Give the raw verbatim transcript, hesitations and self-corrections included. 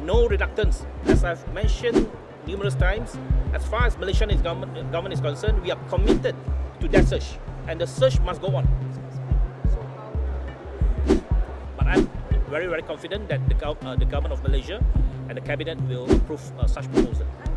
no reluctance. As I've mentioned numerous times, as far as Malaysian government, government is concerned, we are committed to that search, and the search must go on. But I'm very, very confident that the, uh, the government of Malaysia and the cabinet will approve uh, such proposal.